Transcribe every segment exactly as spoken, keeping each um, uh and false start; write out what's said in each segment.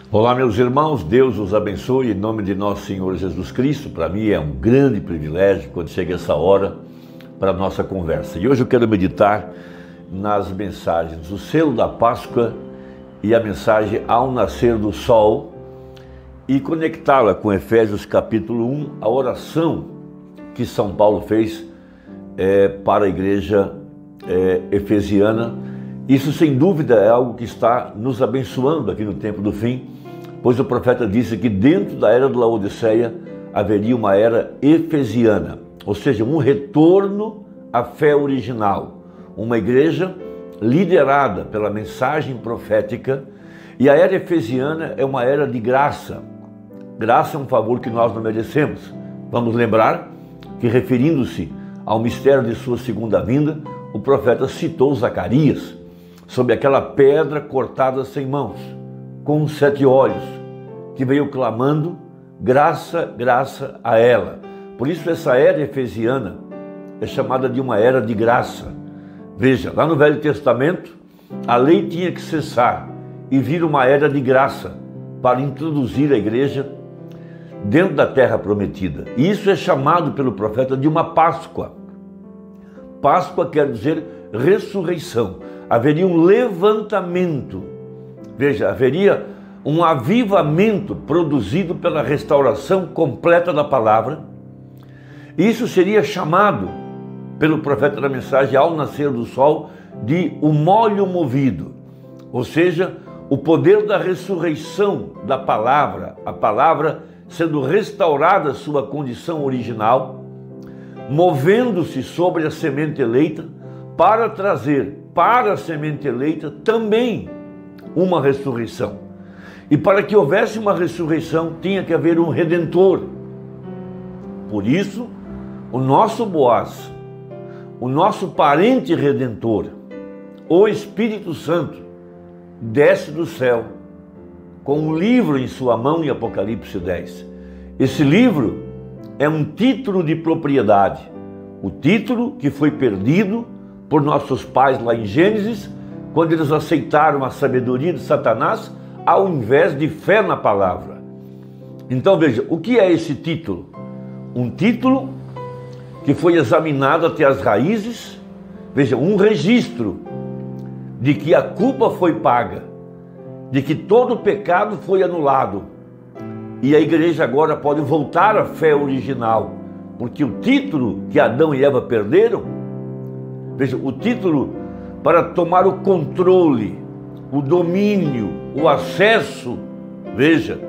Olá, meus irmãos, Deus os abençoe em nome de nosso Senhor Jesus Cristo. Para mim é um grande privilégio quando chega essa hora para a nossa conversa. E hoje eu quero meditar nas mensagens, o selo da Páscoa e a mensagem ao nascer do sol, e conectá-la com Efésios capítulo um, a oração que São Paulo fez é, para a igreja é, efesiana. Isso sem dúvida é algo que está nos abençoando aqui no tempo do fim, pois o profeta disse que dentro da era de Laodiceia haveria uma era efesiana, ou seja, um retorno à fé original, uma igreja liderada pela mensagem profética. E a era efesiana é uma era de graça. Graça é um favor que nós não merecemos. Vamos lembrar que, referindo-se ao mistério de sua segunda vinda, o profeta citou Zacarias sobre aquela pedra cortada sem mãos, com sete olhos, que veio clamando graça, graça a ela. Por isso essa era efesiana é chamada de uma era de graça. Veja, lá no Velho Testamento, a lei tinha que cessar e vir uma era de graça para introduzir a igreja dentro da terra prometida. E isso é chamado pelo profeta de uma Páscoa. Páscoa quer dizer ressurreição. Haveria um levantamento. Veja, haveria um avivamento produzido pela restauração completa da palavra. Isso seria chamado pelo profeta da mensagem ao nascer do sol de o molho movido, ou seja, o poder da ressurreição da palavra, a palavra sendo restaurada à sua condição original, movendo-se sobre a semente eleita para trazer para a semente eleita também uma ressurreição. E para que houvesse uma ressurreição, tinha que haver um redentor. Por isso, o nosso Boaz, o nosso parente redentor, o Espírito Santo, desce do céu com um livro em sua mão em Apocalipse dez. Esse livro é um título de propriedade, o título que foi perdido por nossos pais lá em Gênesis, quando eles aceitaram a sabedoria de Satanás, ao invés de fé na palavra. Então veja, o que é esse título? Um título que foi examinado até as raízes. Veja, um registro de que a culpa foi paga, de que todo o pecado foi anulado, e a igreja agora pode voltar à fé original, porque o título que Adão e Eva perderam, veja, o título para tomar o controle, o domínio, o acesso, veja,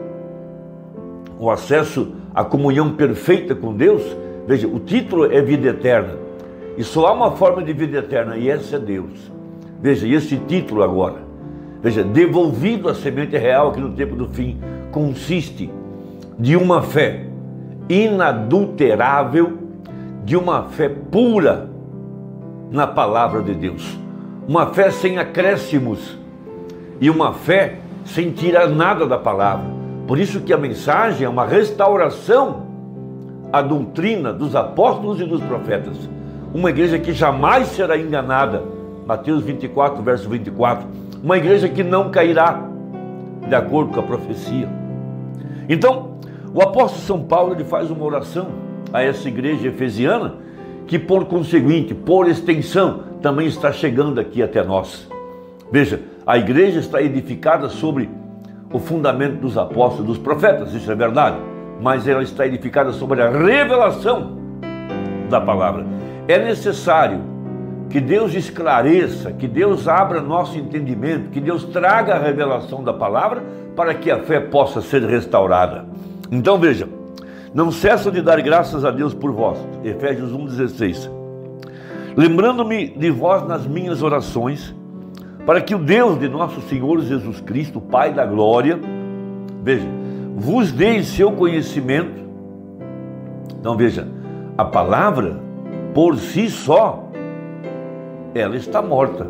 o acesso à comunhão perfeita com Deus. Veja, o título é vida eterna, e só há uma forma de vida eterna, e essa é Deus. Veja, e esse título agora, veja, devolvido à semente real, que no tempo do fim consiste de uma fé inadulterável, de uma fé pura na palavra de Deus, uma fé sem acréscimos e uma fé sem tirar nada da palavra. Por isso que a mensagem é uma restauração à doutrina dos apóstolos e dos profetas, uma igreja que jamais será enganada. Mateus vinte e quatro, verso vinte e quatro, uma igreja que não cairá, de acordo com a profecia. Então, o apóstolo São Paulo ele faz uma oração a essa igreja efesiana, que por conseguinte, por extensão, também está chegando aqui até nós. Veja, a igreja está edificada sobre o fundamento dos apóstolos, dos profetas, isso é verdade, mas ela está edificada sobre a revelação da palavra. É necessário que Deus esclareça, que Deus abra nosso entendimento, que Deus traga a revelação da palavra para que a fé possa ser restaurada. Então veja, não cesso de dar graças a Deus por vós, Efésios um, dezesseis, lembrando-me de vós nas minhas orações, para que o Deus de nosso Senhor Jesus Cristo, Pai da glória, veja, vos dê seu conhecimento. Então veja, a palavra por si só, ela está morta,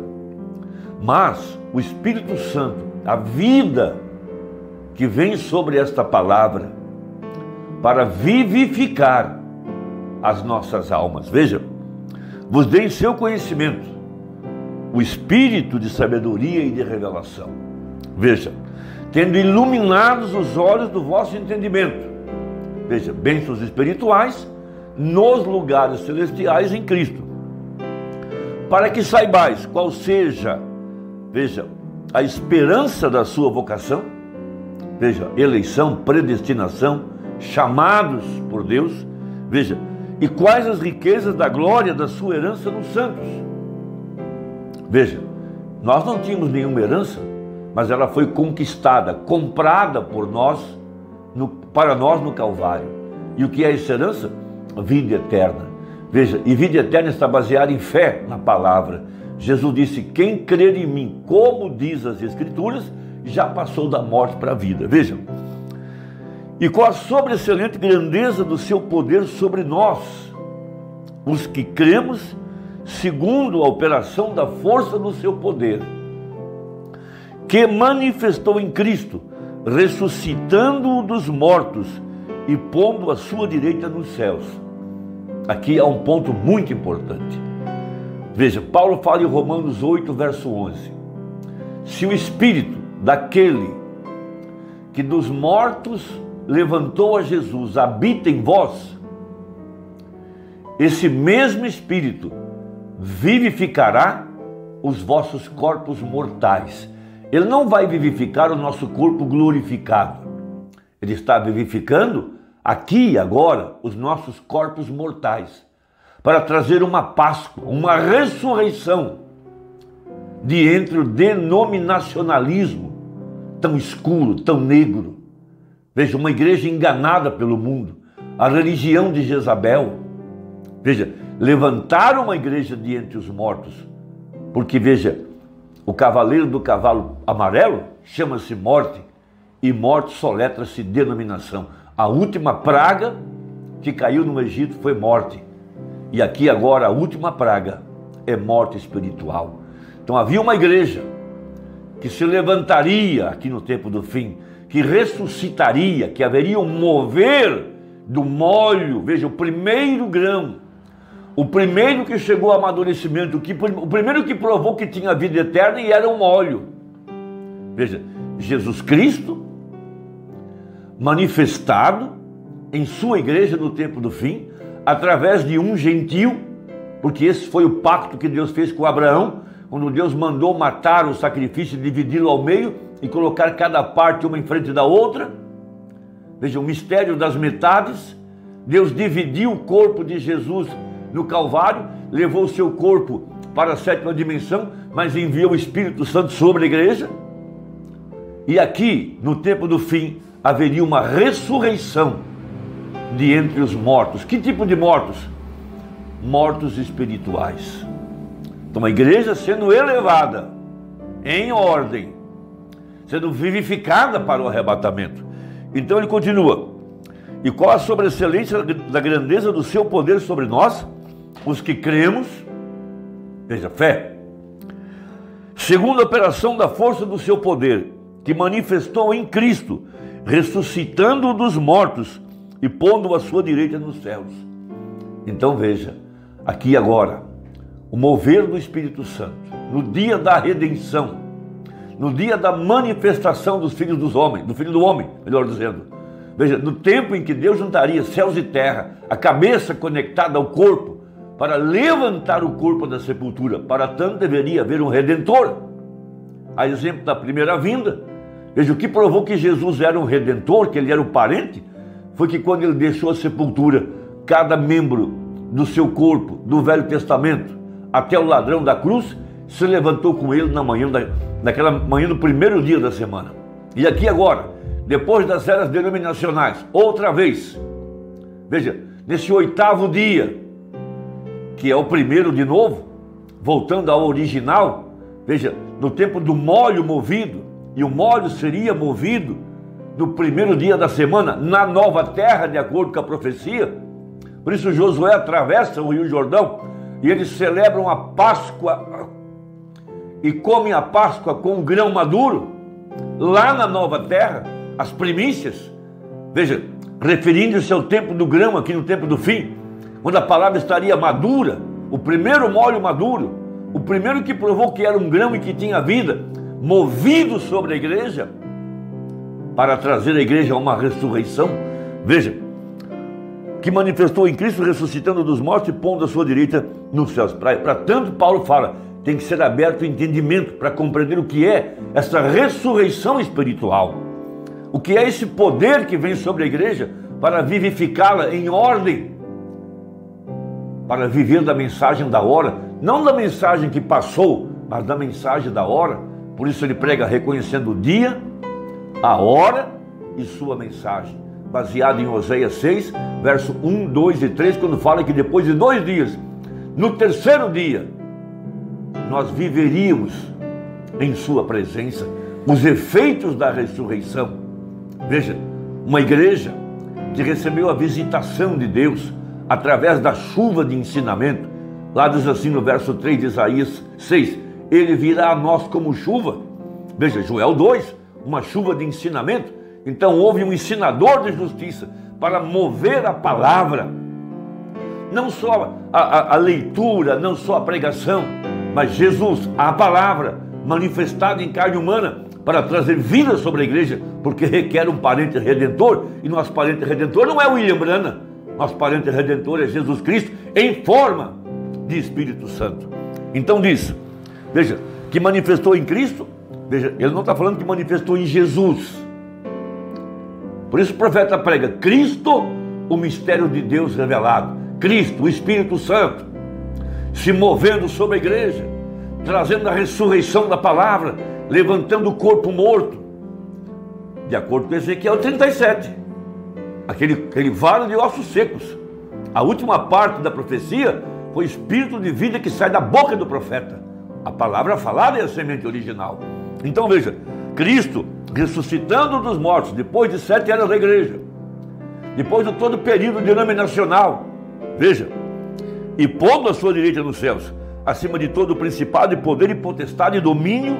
mas o Espírito Santo, a vida que vem sobre esta palavra, para vivificar as nossas almas. Veja, vos dê seu conhecimento, o espírito de sabedoria e de revelação. Veja, tendo iluminados os olhos do vosso entendimento. Veja, bênçãos espirituais nos lugares celestiais em Cristo, para que saibais qual seja, veja, a esperança da sua vocação, veja, eleição, predestinação, chamados por Deus, veja, e quais as riquezas da glória da sua herança nos santos. Veja, nós não tínhamos nenhuma herança, mas ela foi conquistada, comprada por nós, no, para nós no Calvário. E o que é essa herança? Vida eterna. Veja, e vida eterna está baseada em fé na palavra. Jesus disse: quem crer em mim, como diz as Escrituras, já passou da morte para a vida. Vejam, e com a sobreexcelente grandeza do seu poder sobre nós, os que cremos, segundo a operação da força do seu poder, que manifestou em Cristo, ressuscitando-o dos mortos e pondo a sua direita nos céus. Aqui há um ponto muito importante. Veja, Paulo fala em Romanos oito, verso onze. Se o Espírito daquele que dos mortos levantou a Jesus habita em vós, esse mesmo Espírito vivificará os vossos corpos mortais. Ele não vai vivificar o nosso corpo glorificado. Ele está vivificando aqui e agora os nossos corpos mortais, para trazer uma Páscoa, uma ressurreição de entre o denominacionalismo tão escuro, tão negro. Veja, uma igreja enganada pelo mundo, a religião de Jezabel. Veja, levantar uma igreja de entre os mortos, porque veja, o cavaleiro do cavalo amarelo chama-se morte, e morte soletra-se denominação. A última praga que caiu no Egito foi morte, e aqui agora a última praga é morte espiritual. Então havia uma igreja que se levantaria aqui no tempo do fim, que ressuscitaria, que haveria um mover do molho. Veja, o primeiro grão, o primeiro que chegou ao amadurecimento, o primeiro que provou que tinha vida eterna, e era um óleo. Veja, Jesus Cristo manifestado em sua igreja no tempo do fim, através de um gentil, porque esse foi o pacto que Deus fez com Abraão, quando Deus mandou matar o sacrifício, dividi-lo ao meio e colocar cada parte uma em frente da outra. Veja, o mistério das metades. Deus dividiu o corpo de Jesus no Calvário, levou o seu corpo para a sétima dimensão, mas enviou o Espírito Santo sobre a igreja. E aqui, no tempo do fim, haveria uma ressurreição de entre os mortos. Que tipo de mortos? Mortos espirituais. Então a igreja sendo elevada em ordem, sendo vivificada para o arrebatamento. Então ele continua: e qual a sobreexcelência da grandeza do seu poder sobre nós, os que cremos, veja, fé, segundo a operação da força do seu poder, que manifestou em Cristo, ressuscitando-o dos mortos e pondo-o à sua direita nos céus. Então veja, aqui agora, o mover do Espírito Santo, no dia da redenção, no dia da manifestação dos filhos dos homens, do Filho do Homem, melhor dizendo. Veja, no tempo em que Deus juntaria céus e terra, a cabeça conectada ao corpo, para levantar o corpo da sepultura. Para tanto deveria haver um Redentor. A exemplo da primeira vinda, veja, o que provou que Jesus era um Redentor, que ele era o parente, foi que quando ele deixou a sepultura, cada membro do seu corpo, do Velho Testamento, até o ladrão da cruz, se levantou com ele na manhã da, naquela manhã do primeiro dia da semana. E aqui agora, depois das eras denominacionais, outra vez, veja, nesse oitavo dia, que é o primeiro de novo, voltando ao original, veja, no tempo do molho movido, e o molho seria movido no primeiro dia da semana, na nova terra, de acordo com a profecia. Por isso Josué atravessa o Rio Jordão, e eles celebram a Páscoa, e comem a Páscoa com um grão maduro, lá na nova terra, as primícias, veja, referindo-se ao tempo do grão, aqui no tempo do fim, quando a palavra estaria madura, o primeiro molho maduro, o primeiro que provou que era um grão e que tinha vida, movido sobre a igreja, para trazer a igreja a uma ressurreição. Veja, que manifestou em Cristo, ressuscitando dos mortos e pondo a sua direita nos céus. Para tanto, Paulo fala, tem que ser aberto o entendimento para compreender o que é essa ressurreição espiritual. O que é esse poder que vem sobre a igreja para vivificá-la em ordem, para viver da mensagem da hora, não da mensagem que passou, mas da mensagem da hora. Por isso ele prega reconhecendo o dia, a hora e sua mensagem, baseado em Oséias seis, verso um, dois e três, quando fala que depois de dois dias, no terceiro dia, nós viveríamos em sua presença os efeitos da ressurreição. Veja, uma igreja que recebeu a visitação de Deus através da chuva de ensinamento, lá diz assim no verso três de Isaías seis, ele virá a nós como chuva. Veja, Joel dois, uma chuva de ensinamento. Então houve um ensinador de justiça para mover a palavra, não só a, a, a leitura, não só a pregação, mas Jesus, a palavra manifestada em carne humana para trazer vida sobre a igreja, porque requer um parente redentor, e nosso parente redentor não é William Branham, nosso parente redentor é Jesus Cristo em forma de Espírito Santo. Então diz, veja, que manifestou em Cristo, veja, ele não está falando que manifestou em Jesus. Por isso o profeta prega Cristo, o mistério de Deus revelado. Cristo, o Espírito Santo, se movendo sobre a igreja, trazendo a ressurreição da palavra, levantando o corpo morto, de acordo com Ezequiel trinta e sete, aquele, aquele vale de ossos secos. A última parte da profecia foi o espírito de vida que sai da boca do profeta. A palavra falada é a semente original. Então veja, Cristo ressuscitando dos mortos, depois de sete anos da igreja, depois de todo o período denominacional, veja, e pondo a sua direita nos céus, acima de todo o principado e poder e potestade e domínio,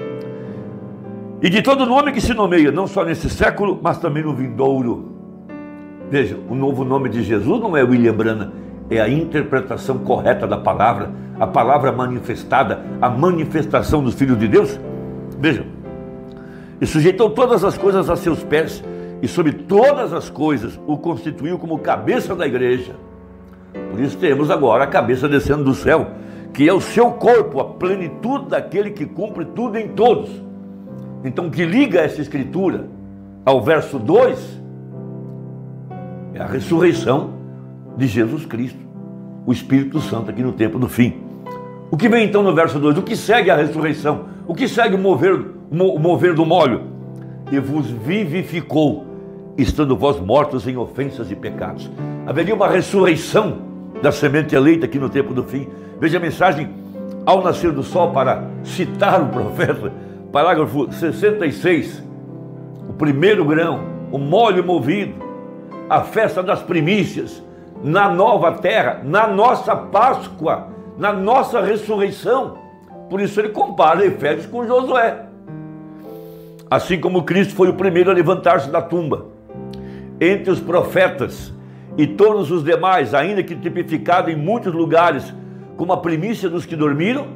e de todo nome que se nomeia, não só nesse século, mas também no vindouro. Veja, o novo nome de Jesus não é William Branham, é a interpretação correta da palavra, a palavra manifestada, a manifestação dos filhos de Deus. Veja, e sujeitou todas as coisas a seus pés, e sobre todas as coisas o constituiu como cabeça da igreja. Por isso temos agora a cabeça descendo do céu, que é o seu corpo, a plenitude daquele que cumpre tudo em todos. Então o que liga essa escritura ao verso dois é a ressurreição de Jesus Cristo, o Espírito Santo aqui no tempo do fim. O que vem então no verso dois? O que segue a ressurreição? O que segue o mover, o mover do molho? E vos vivificou, estando vós mortos em ofensas e pecados. Haveria uma ressurreição da semente eleita aqui no tempo do fim. Veja a mensagem ao nascer do sol, para citar o profeta, parágrafo sessenta e seis, o primeiro grão, o molho movido, a festa das primícias, na nova terra, na nossa Páscoa, na nossa ressurreição. Por isso ele compara Efésios com Josué. Assim como Cristo foi o primeiro a levantar-se da tumba, entre os profetas e todos os demais, ainda que tipificado em muitos lugares como a primícia dos que dormiram.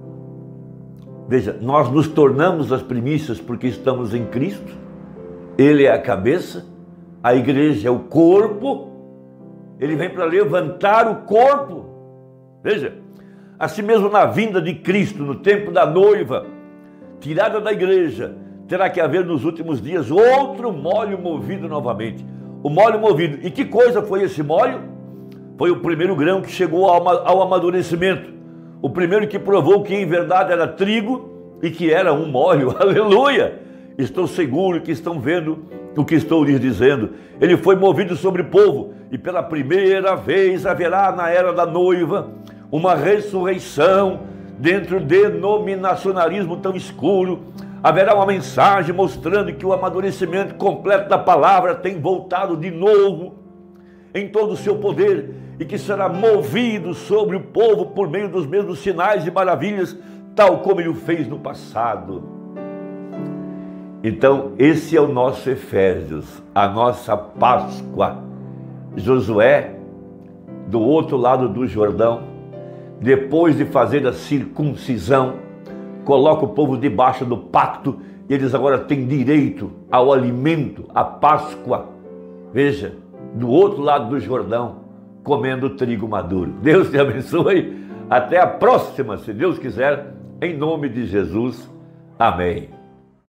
Veja, nós nos tornamos as primícias porque estamos em Cristo. Ele é a cabeça, a igreja é o corpo. Ele vem para levantar o corpo. Veja, assim mesmo na vinda de Cristo, no tempo da noiva, tirada da igreja, terá que haver nos últimos dias outro molho movido novamente. O molho movido. E que coisa foi esse molho? Foi o primeiro grão que chegou ao amadurecimento. O primeiro que provou que em verdade era trigo e que era um molho. Aleluia! Estou seguro que estão vendo o que estou lhes dizendo. Ele foi movido sobre o povo, e pela primeira vez haverá na era da noiva uma ressurreição dentro do denominacionalismo tão escuro. Haverá uma mensagem mostrando que o amadurecimento completo da palavra tem voltado de novo em todo o seu poder, e que será movido sobre o povo por meio dos mesmos sinais e maravilhas, tal como ele o fez no passado. Então esse é o nosso Efésios, a nossa Páscoa. Josué, do outro lado do Jordão, depois de fazer a circuncisão, coloca o povo debaixo do pacto eles agora têm direito ao alimento, à Páscoa. Veja, do outro lado do Jordão, comendo trigo maduro. Deus te abençoe. Até a próxima, se Deus quiser, em nome de Jesus. Amém.